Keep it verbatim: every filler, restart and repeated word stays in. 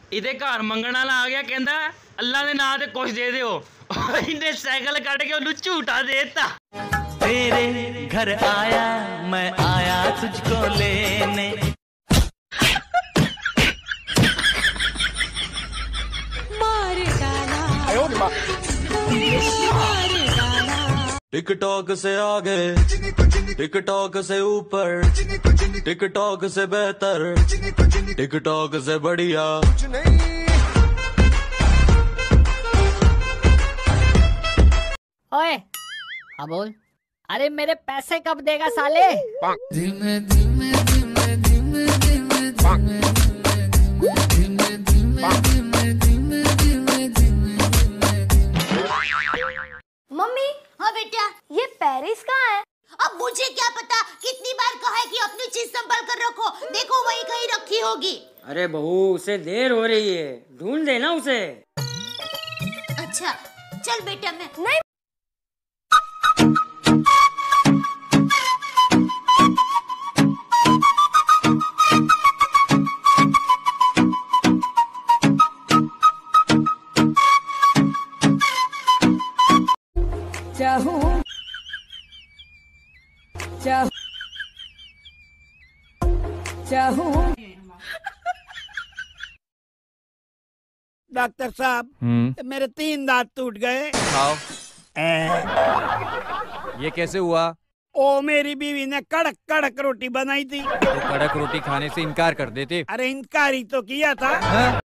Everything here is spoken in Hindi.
इहदे घर मंगण वाला आ गया, कहंदा अल्लाह दे नाम ते कुछ दे दिओ। इन्हें साइकिल कट के उन्हें झूठा देता। तेरे घर आया मैं आया तुझको लेने। मार डाला टिकटॉक से आगे, टिकटॉक से ऊपर, टिकटॉक से बेहतर, टिकटॉक से बढ़िया। ओए हाँ बोल। अरे मेरे पैसे कब देगा साले? धीमे धीमे धीमे धीमे धीमे धीमे धीमे धीमे धीमे धीमे धीमे। मम्मी। हाँ बेटा। ये पेरिस कहाँ है? अब मुझे क्या पता, कितनी बार कहा है कि अपनी चीज संभाल कर रखो, देखो वही कहीं रखी होगी। अरे बहू उसे देर हो रही है, ढूंढ देना उसे। अच्छा चल बेटा। मैं नहीं। चाहूं चाहूं चाहूं। डॉक्टर साहब मेरे तीन दांत टूट गए। खाओ। ये कैसे हुआ? ओ मेरी बीवी ने कड़क कड़क रोटी बनाई थी। तो कड़क रोटी खाने से इनकार कर देते। अरे इनकार ही तो किया था। हाँ?